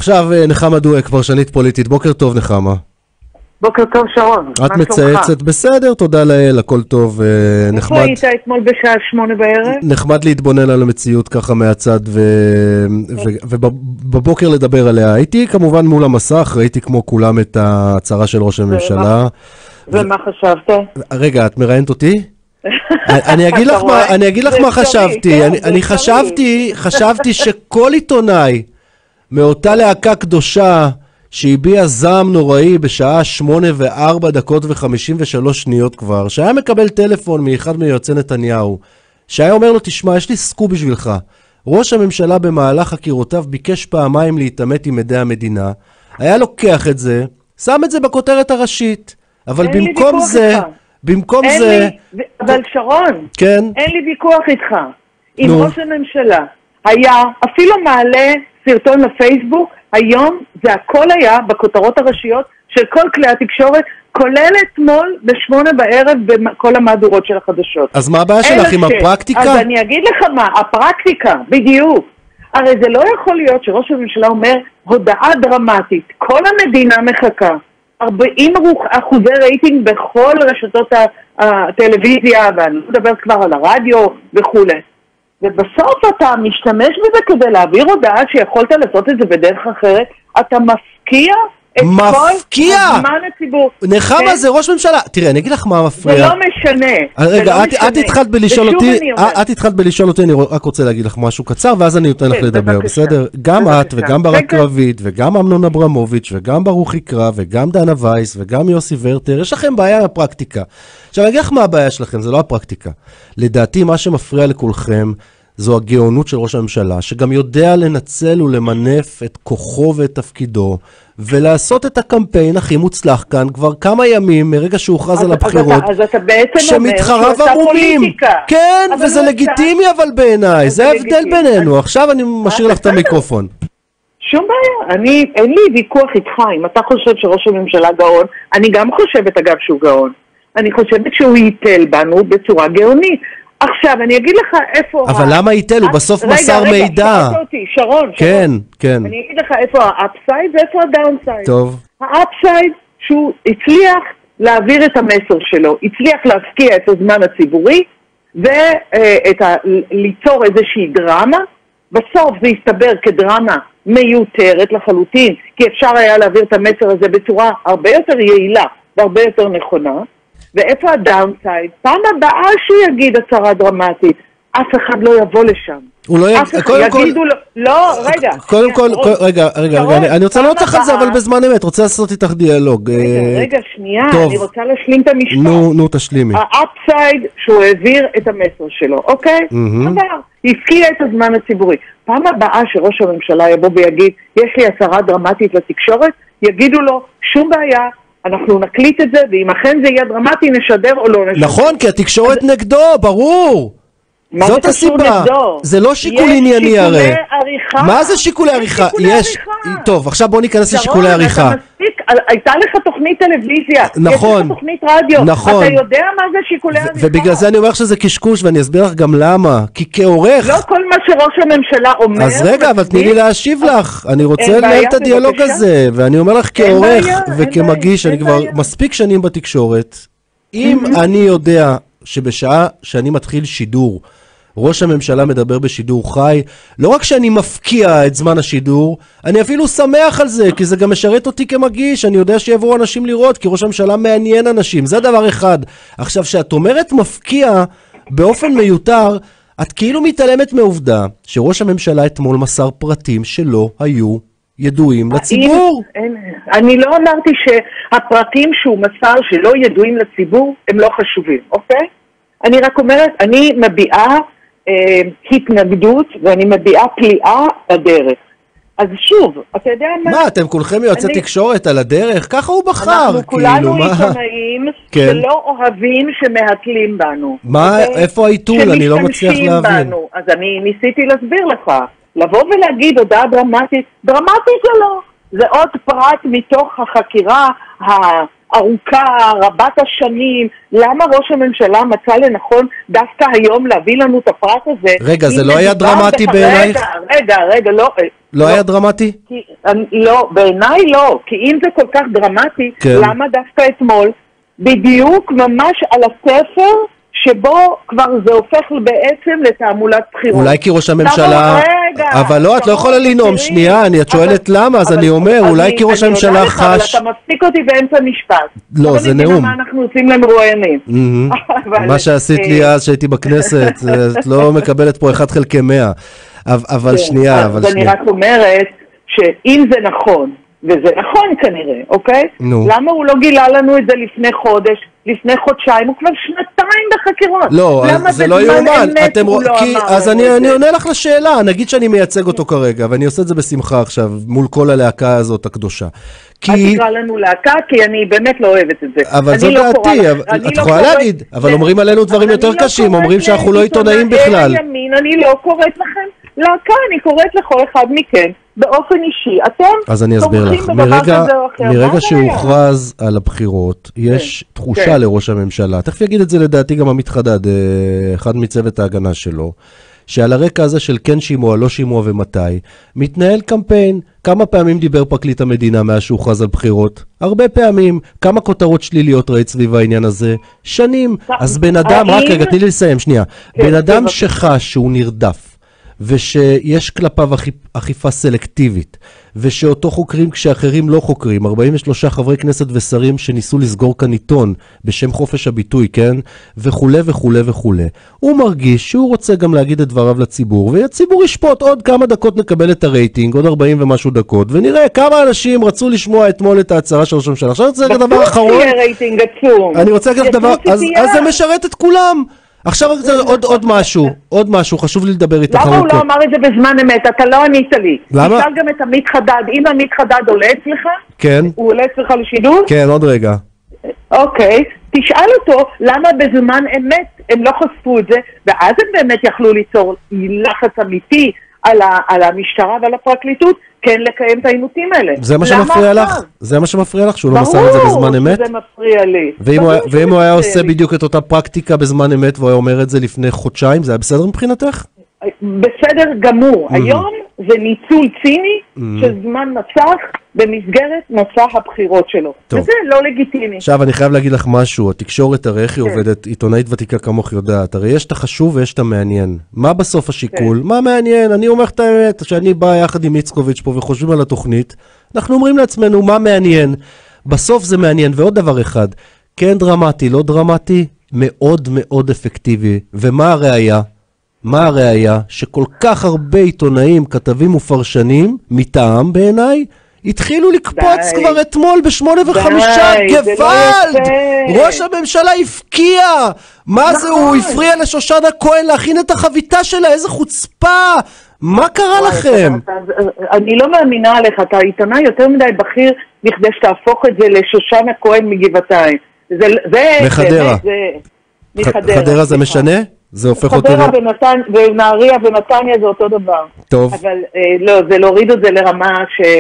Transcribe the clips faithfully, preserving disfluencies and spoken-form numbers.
עכשיו נחמה דואק, פרשנית פוליטית. בוקר טוב נחמה. בוקר טוב שרון. את מצייצת בסדר, תודה לאל, הכל טוב. איפה היית אתמול בשעה שמונה בערב? נחמד להתבונן על המציאות ככה מהצד ובבוקר לדבר עליה. הייתי כמובן מול המסך, ראיתי כמו כולם את ההצהרה של ראש הממשלה. ומה חשבת? רגע, את מראיינת אותי? אני אגיד לך מה, אני אגיד לך מה חשבתי. אני חשבתי, חשבתי שכל עיתונאי מאותה להקה קדושה שהביע זעם נוראי בשעה שמונה וארבע דקות וחמישים ושלוש שניות כבר, שהיה מקבל טלפון מאחד מיועצי נתניהו, שהיה אומר לו, תשמע, יש לי סקופ בשבילך. ראש הממשלה במהלך חקירותיו ביקש פעמיים להתעמת עם עדי המדינה, היה לוקח את זה, שם את זה בכותרת הראשית, אבל במקום זה, במקום זה... אבל שרון, כן? אין לי ויכוח איתך. אם ראש הממשלה היה אפילו מעלה סרטון לפייסבוק, היום זה הכל היה בכותרות הראשיות של כל כלי התקשורת, כולל אתמול בשמונה בערב בכל המהדורות של החדשות. אז מה הבעיה שלך עם הפרקטיקה? אז אני אגיד לך מה, הפרקטיקה, בדיוק. הרי זה לא יכול להיות שראש הממשלה אומר הודעה דרמטית, כל המדינה מחכה, ארבעים אחוזי רייטינג בכל רשתות הטלוויזיה, ואני לא מדבר כבר על הרדיו וכו'. ובסוף אתה משתמש בזה כדי להעביר הודעה שיכולת לעשות את זה בדרך אחרת, אתה מפקיע את מפקיע? כל הזמן הציבור. נחמה, זה ראש ממשלה. תראה, אני אגיד לך מה מפריע. זה לא משנה. רגע, את התחלת בלשאול אותי, את התחלת בלשאול אותי, אני רק רוצה להגיד לך משהו קצר, ואז אני נותן לך לדבר, בסדר? גם את וגם ברק רביד, וגם אמנון אברמוביץ', וגם ברוך יקרא, וגם דנה וייס, וגם יוסי ורטר, יש לכם בעיה עם הפרקטיקה. עכשיו, אני אגיד לך מה הבעיה שלכם, זה לא הפרקטיקה. לדעתי, מה שמפריע לכולכם, זו הגאונות של ראש הממשלה, שגם יודע לנצל ולמנף את כוחו ואת תפקידו, ולעשות את הקמפיין הכי מוצלח כאן כבר כמה ימים מרגע שהוכרז על הבחירות, שמתחרב עמומים. כן, וזה לגיטימי אבל בעיניי, זה ההבדל בינינו. עכשיו אני משאיר לך את המיקרופון. שום בעיה, אני, אין לי ויכוח איתך, אם אתה חושב שראש הממשלה גאון, אני גם חושבת אגב שהוא גאון. אני חושבת שהוא ייתל בנו בצורה גאונית. עכשיו, אני אגיד לך איפה... אבל למה ייתל? הוא בסוף מסר מידע. רגע, רגע, אותי, שרון, כן, כן. אני אגיד לך איפה האפסייד ואיפה הדאונסייד. טוב. האפסייד שהוא הצליח להעביר את המסר שלו, הצליח להפקיע את הזמן הציבורי, וליצור איזושהי דרמה. בסוף זה יסתבר כדרמה מיותרת לחלוטין, כי אפשר היה להעביר את המסר הזה בצורה הרבה יותר יעילה והרבה יותר נכונה. ואיפה הדאונסייד? פעם הבאה שהוא יגיד הצהרה דרמטית, אף אחד לא יבוא לשם. הוא לא יגיד, קודם כל... לא, רגע. קודם כל, רגע, רגע, אני רוצה לענות לך על זה, אבל בזמן אמת, רוצה לעשות איתך דיאלוג. רגע, רגע, שנייה, אני רוצה להשלים את המשפט. נו, נו, תשלימי. האפסייד שהוא העביר את המסר שלו, אוקיי? עבר, הפקיע את הזמן הציבורי. פעם הבאה שראש הממשלה יבוא ויגיד, יש לי הצהרה דרמטית לתקשורת, יגידו לו, שום בעיה, אנחנו נקליט את זה, ואם אכן זה יהיה דרמטי, נשדר או לא נשדר. נכון, כי התקשורת נגדו, ברור. זאת הסיבה. זה לא שיקול ענייני הרי. מה זה שיקולי עריכה? יש. טוב, עכשיו בוא ניכנס לשיקולי עריכה. הייתה לך תוכנית טלוויזיה. נכון. יש לך תוכנית רדיו. נכון. אתה יודע מה זה שיקולי עריכה? ובגלל זה אני אומר שזה קשקוש, ואני אסביר לך גם למה. כי כעורך... לא כל מה שראש הממשלה אומר... אז רגע, אבל תני לי להשיב לך. אני רוצה לנהל את הדיאלוג הזה, ואני אומר לך כעורך וכמגיש, אני כבר מספיק שנים בתקשורת. אם אני יודע שבשעה שאני מתחיל שידור, ראש הממשלה מדבר בשידור חי, לא רק שאני מפקיע את זמן השידור, אני אפילו שמח על זה, כי זה גם משרת אותי כמגיש, אני יודע שיבואו אנשים לראות, כי ראש הממשלה מעניין אנשים, זה דבר אחד. עכשיו, שאת אומרת מפקיע באופן מיותר, את כאילו מתעלמת מעובדה, שראש הממשלה אתמול מסר פרטים שלא היו ידועים לציבור. אני לא אמרתי שהפרטים שהוא מסר שלא ידועים לציבור, הם לא חשובים, אוקיי? אני רק אומרת, אני מביעה אה, התנגדות ואני מביעה פליאה בדרך. אז שוב, אתה יודע מה... מה, אתם כולכם יועצי אני... תקשורת על הדרך? ככה הוא בחר. אנחנו כולנו כאילו, עיתונאים כן. שלא אוהבים שמהתלים בנו. מה, אוקיי? איפה העיתול? אני לא מצליח להבין. בנו. אז אני ניסיתי להסביר לך. לבוא ולהגיד הודעה דרמטית, דרמטית זה לא. זה עוד פרט מתוך החקירה הארוכה, רבת השנים. למה ראש הממשלה מצא לנכון דווקא היום להביא לנו את הפרט הזה? רגע, זה לא היה דרמטי בעינייך? רגע, רגע, רגע, לא, לא היה דרמטי? לא, בעיניי לא, כי אם זה כל כך דרמטי, למה דווקא אתמול? בדיוק ממש על הספר שבו כבר זה הופך בעצם לתעמולת בחירות. אולי כי ראש הממשלה... אבל לא, את לא יכולה לנאום, שנייה, את שואלת למה, אז אני אומר, אולי כי ראש הממשלה חש... אבל אתה מפסיק אותי באמצע משפט. לא, זה נאום. מה אנחנו עושים למרואיינים. מה שעשית לי אז שהייתי בכנסת, את לא מקבלת פה אחד חלקי מאה. אבל שנייה, אבל שנייה. אז אני רק אומרת שאם זה נכון, וזה נכון כנראה, אוקיי? נו. למה הוא לא גילה לנו את זה לפני חודש, לפני חודשיים, הוא כבר שנתיים בחקירות. לא, זה לא יאומן. אתם לא כי, אז אני, אני עונה לך לשאלה, נגיד שאני מייצג אותו כרגע, ואני עושה את זה בשמחה עכשיו, מול כל הלהקה הזאת הקדושה. כי... את תקרא לנו להקה, כי אני באמת לא אוהבת את זה. אבל זו לא דעתי, אבל... את לא יכולה להגיד, אבל אומרים עלינו דברים יותר קשים, אומרים שאנחנו לא עיתונאים בכלל. ימין, אני לא קוראת לכם להקה, אני קוראת לכל אחד מכם. באופן אישי, אתם אז אני אסביר לך, מרגע, מרגע שהוכרז על הבחירות, יש כן, תחושה כן. לראש הממשלה, תכף יגיד את זה לדעתי גם עמית חדד, אחד מצוות ההגנה שלו, שעל הרקע הזה של כן שימוע, לא שימוע ומתי, מתנהל קמפיין. כמה פעמים דיבר פרקליט המדינה מאז שהוכרז על בחירות? הרבה פעמים. כמה כותרות שליליות ראית סביב העניין הזה? שנים. אז בן אדם, רק רגע, תני לי לסיים, שנייה. בן אדם שחש שהוא נרדף, ושיש כלפיו אכיפה סלקטיבית, ושאותו חוקרים כשאחרים לא חוקרים, ארבעים ושלושה חברי כנסת ושרים שניסו לסגור כאן עיתון בשם חופש הביטוי, כן? וכו' וכו' וכו'. הוא מרגיש שהוא רוצה גם להגיד את דבריו לציבור, והציבור ישפוט. עוד כמה דקות נקבל את הרייטינג, עוד ארבעים ומשהו דקות, ונראה כמה אנשים רצו לשמוע אתמול את ההצהרה של ראש הממשלה. עכשיו אני רוצה להגיד דבר אחרון. אני רוצה להגיד דבר, אז זה משרת את כולם. עכשיו עוד עוד משהו, עוד משהו, חשוב לי לדבר איתך. למה הוא לא אמר את זה בזמן אמת? אתה לא ענית לי. למה? תשאל גם את עמית חדד. אם עמית חדד עולה אצלך? כן. הוא עולה אצלך לשידור? כן, עוד רגע. אוקיי. תשאל אותו למה בזמן אמת הם לא חשפו את זה, ואז הם באמת יכלו ליצור לחץ אמיתי על המשטרה ועל הפרקליטות, כן לקיים את העימותים האלה. זה מה שמפריע לך? זה מה שמפריע לך שהוא לא מסר את זה בזמן אמת? ברור שזה מפריע לי. ואם הוא היה עושה בדיוק את אותה פרקטיקה בזמן אמת והוא היה אומר את זה לפני חודשיים, זה היה בסדר מבחינתך? בסדר גמור. היום זה ניצול ציני של זמן מסך במסגרת מסע הבחירות שלו. וזה לא לגיטימי. עכשיו אני חייב להגיד לך משהו, התקשורת הרי איך היא עובדת, עיתונאית ותיקה כמוך יודעת, הרי יש את החשוב ויש את המעניין. מה בסוף השיקול? מה מעניין? אני אומר את האמת, שאני בא יחד עם איצקוביץ' פה וחושבים על התוכנית, אנחנו אומרים לעצמנו מה מעניין. בסוף זה מעניין. ועוד דבר אחד, כן דרמטי, לא דרמטי, מאוד מאוד אפקטיבי. ומה הראיה? מה הראיה? שכל כך הרבה עיתונאים, כתבים ופרשנים, מטעם בעיניי, התחילו לקפוץ די. כבר אתמול בשמונה וחמישה, גוואלד! לא ראש הממשלה הפקיע! מה נכון. זה, הוא הפריע לשושנה כהן להכין את החביתה שלה, איזה חוצפה! מה קרה לכם? אתה, אתה, אני לא מאמינה עליך, אתה עיתונאי יותר מדי בכיר, בכדי שתהפוך את זה לשושנה כהן מגבעתיים. זה, זה, מחדרה. זה, זה, מחדרה. חדרה זה משנה? זה הופך אותי... חדרה ונהריה ונתניה זה אותו דבר. טוב. אבל לא, זה להוריד את זה לרמה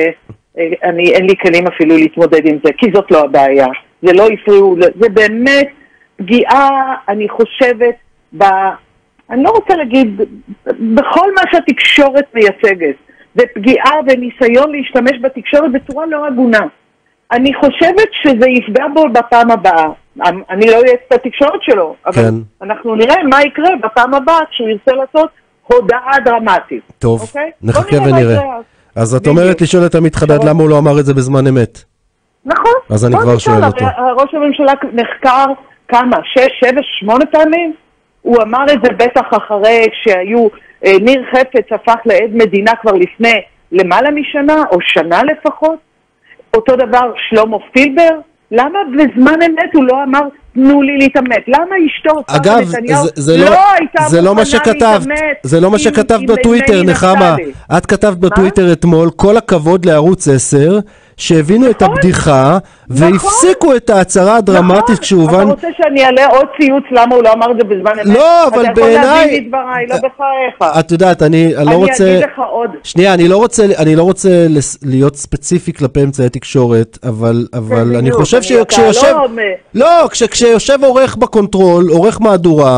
שאני, אין לי כלים אפילו להתמודד עם זה, כי זאת לא הבעיה. זה לא הפריעו, זה באמת פגיעה, אני חושבת, ב... אני לא רוצה להגיד, בכל מה שהתקשורת מייצגת. זה פגיעה וניסיון להשתמש בתקשורת בצורה לא הגונה. אני חושבת שזה יפגע בו בפעם הבאה. אני לא אהיה את התקשורת שלו, אבל כן. אנחנו נראה מה יקרה בפעם הבאה כשהוא ירצה לעשות הודעה דרמטית. טוב, אוקיי? נחכה ונראה. אז את אומרת לשאול את עמית חדד למה הוא לא אמר את זה בזמן אמת. נכון. אז אני כבר שואל אותו. ראש הממשלה נחקר כמה? שש, שבע, שמונה פעמים? הוא אמר את זה בטח אחרי שהיו, ניר חפץ הפך לעד מדינה כבר לפני למעלה משנה, או שנה לפחות. אותו דבר שלמה פילבר. למה בזמן אמת הוא לא אמר תנו לי להתאמת? למה אשתו אגב, זה לא, זה לא מה שכתבת, זה לא מה שכתבת בטוויטר, נחמה. את כתבת בטוויטר אתמול, כל הכבוד לערוץ עשר, שהבינו את הבדיחה, והפסיקו את ההצהרה הדרמטית כשהובן... אתה רוצה שאני אעלה עוד ציוץ למה הוא לא אמר את זה בזמן אמת? לא, אבל בעיניי... אתה יכול להביא מדבריי, לא בחייך. את יודעת, אני לא רוצה... אני אגיד לך עוד. שנייה, אני לא רוצה להיות ספציפי כלפי אמצעי תקשורת, אבל אני חושב שכשיושב... לא, כשיושב עורך בקונטרול, עורך מהדורה,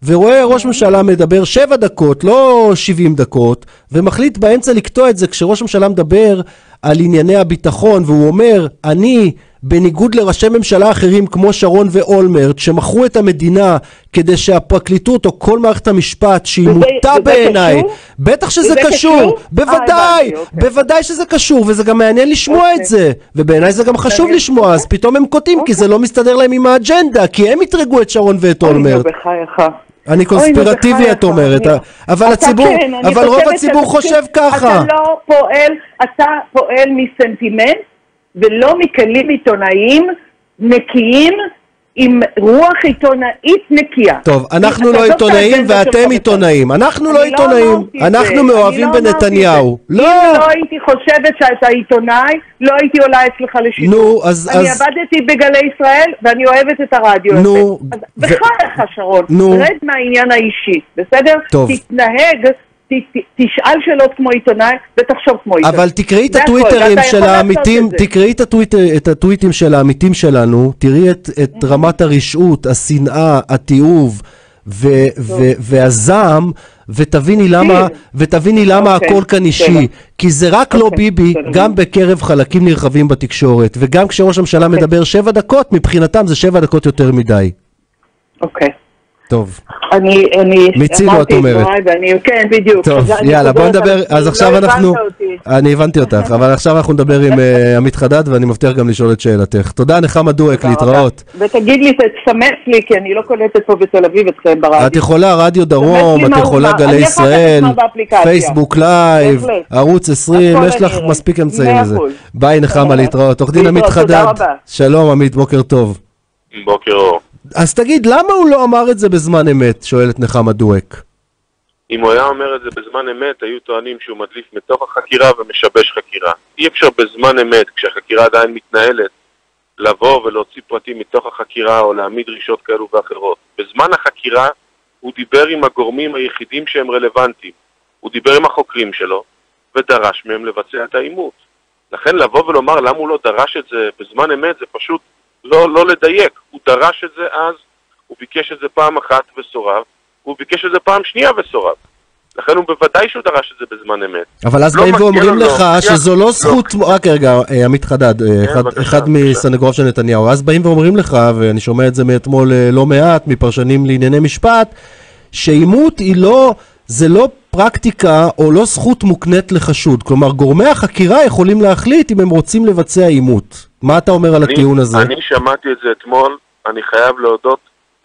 ורואה ראש ממשלה מדבר שבע דקות, לא שבעים דקות, ומחליט באמצע לקטוע את זה כשראש ממשלה מדבר על ענייני הביטחון, והוא אומר, אני, בניגוד לראשי ממשלה אחרים כמו שרון ואולמרט, שמכרו את המדינה כדי שהפרקליטות או כל מערכת המשפט, שהיא מוטה בעיניי, בטח שזה קשור, בוודאי, בוודאי שזה קשור, וזה גם מעניין לשמוע את זה, ובעיניי זה גם חשוב לשמוע, אז פתאום הם קוטעים, כי זה לא מסתדר להם עם האג'נדה, כי הם יתרגו את שרון ואת אולמרט. אני קונספירטיבי, את אומרת, אבל הציבור, אבל רוב הציבור חושב ככה. אתה לא פועל, אתה פועל מסנטימנט, ולא מכלים עיתונאיים נקיים, עם רוח עיתונאית נקייה. טוב, אנחנו לא עיתונאים ואתם עיתונאים. אנחנו לא עיתונאים, אנחנו מאוהבים בנתניהו. אם לא הייתי חושבת שאתה עיתונאי, לא הייתי עולה אצלך לשידור. אני עבדתי בגלי ישראל, ואני אוהבת את הרדיו הזה. בחייך שרון, רד מהעניין האישי, בסדר? תתנהג, תשאל שאלות כמו עיתונאי ותחשוב כמו עיתונאי. אבל תקראי את הטוויטרים של העמיתים, תקראי את הטוויטים של העמיתים שלנו, תראי את רמת הרשעות, השנאה, התיעוב והזעם, ותביני למה, ותביני למה הכל כאן אישי, כי זה רק לא ביבי, גם בקרב חלקים נרחבים בתקשורת, וגם כשראש הממשלה מדבר שבע דקות, מבחינתם זה שבע דקות יותר מדי. אוקיי. טוב. אני, אני, מיצינו, את אומרת. ואני, כן, בדיוק. טוב, יאללה, בוא נדבר, אז עכשיו אנחנו, אני הבנתי אותך, אבל עכשיו אנחנו נדבר עם עמית חדד, ואני מבטיח גם לשאול את שאלתך. תודה, נחמה דואק, להתראות. ותגיד לי, תסמס לי, כי אני לא קולטת פה בתל אביב אתכם ברדיו. את יכולה רדיו דרום, את יכולה גלי ישראל, פייסבוק לייב, ערוץ עשרים, יש לך מספיק אמצעים לזה. ביי נחמה, להתראות. עורך דין עמית חדד, שלום עמית, בוקר טוב. בוקר אור. אז תגיד, למה הוא לא אמר את זה בזמן אמת? שואלת נחמה דואק. אם הוא היה אומר את זה בזמן אמת, היו טוענים שהוא מדליף מתוך החקירה ומשבש חקירה. אי אפשר בזמן אמת, כשהחקירה עדיין מתנהלת, לבוא ולהוציא פרטים מתוך החקירה או להעמיד דרישות כאלו ואחרות. בזמן החקירה הוא דיבר עם הגורמים היחידים שהם רלוונטיים. הוא דיבר עם החוקרים שלו ודרש מהם לבצע את האימות. לכן לבוא ולומר למה הוא לא דרש את זה בזמן אמת, זה פשוט לא, לא לדייק. הוא דרש את זה אז, הוא ביקש את זה פעם אחת וסורב, הוא ביקש את זה פעם שנייה וסורב. לכן הוא בוודאי שהוא דרש את זה בזמן אמת. אבל אז באים ואומרים לך שזו לא זכות, רק רגע, עמית חדד, אחד מסנגוריו של נתניהו, אז באים ואומרים לך, ואני שומע את זה מאתמול לא מעט, מפרשנים לענייני משפט, שאימות היא לא, זה לא פרקטיקה או לא זכות מוקנית לחשוד. כלומר, גורמי החקירה יכולים להחליט אם הם רוצים לבצע אימות. מה אתה אומר על הטיעון הזה? אני שמעתי את זה אתמול, אני חייב להודות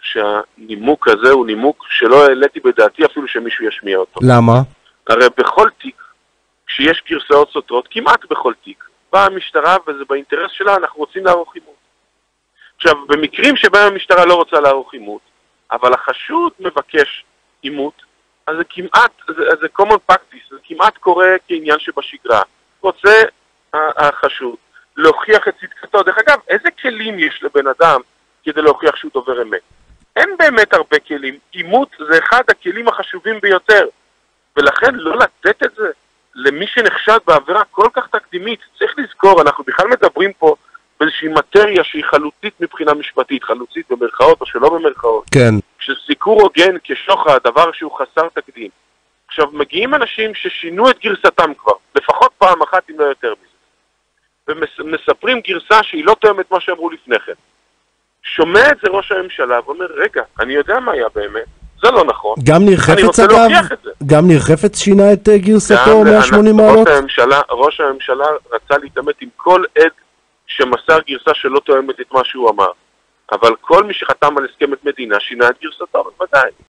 שהנימוק הזה הוא נימוק שלא העליתי בדעתי אפילו שמישהו ישמיע אותו. למה? הרי בכל תיק, כשיש גרסאות סותרות, כמעט בכל תיק, באה המשטרה וזה באינטרס שלה, אנחנו רוצים לערוך אימות. עכשיו, במקרים שבהם המשטרה לא רוצה לערוך אימות, אבל החשוד מבקש אימות, אז זה כמעט, זה, זה common practice, זה כמעט קורה כעניין שבשגרה. רוצה החשוד להוכיח את צדקתו. דרך אגב, איזה כלים יש לבן אדם כדי להוכיח שהוא דובר אמת? אין באמת הרבה כלים. אימות זה אחד הכלים החשובים ביותר. ולכן לא לתת את זה למי שנחשד בעבירה כל כך תקדימית. צריך לזכור, אנחנו בכלל מדברים פה באיזושהי מטריה שהיא חלוצית מבחינה משפטית, חלוצית במרכאות או שלא במרכאות. כן. שסיקור הוגן כשוחד, דבר שהוא חסר תקדים. עכשיו, מגיעים אנשים ששינו את גרסתם כבר, לפחות פעם אחת אם לא יותר מזה. ומספרים גרסה שהיא לא תואמת מה שאמרו לפני כן. שומע את זה ראש הממשלה ואומר, רגע, אני יודע מה היה באמת, זה לא נכון. גם נרחפת אגב, גם נרחפת שינה את גרסתו מאה ושמונים מעלות? ראש הממשלה רצה להתאמת עם כל עד שמסר גרסה שלא תואמת את מה שהוא אמר. אבל כל מי שחתם על הסכמת מדינה שינה את גרסתו, בוודאי.